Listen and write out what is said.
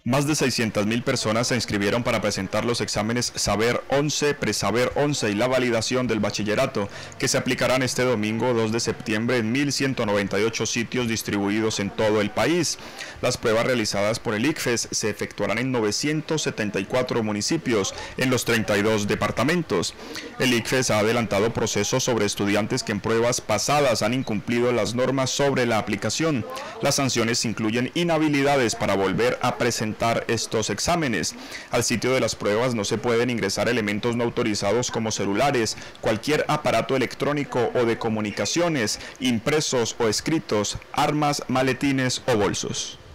Más de 600.000 personas se inscribieron para presentar los exámenes Saber 11, Presaber 11 y la validación del bachillerato, que se aplicarán este domingo 2 de septiembre en 1.198 sitios distribuidos en todo el país. Las pruebas realizadas por el ICFES se efectuarán en 974 municipios en los 32 departamentos. El ICFES ha adelantado procesos sobre estudiantes que en pruebas pasadas han incumplido las normas sobre la aplicación. Las sanciones incluyen inhabilidades para volver a presentar estos exámenes. Al sitio de las pruebas no se pueden ingresar elementos no autorizados como celulares, cualquier aparato electrónico o de comunicaciones, impresos o escritos, armas, maletines o bolsos.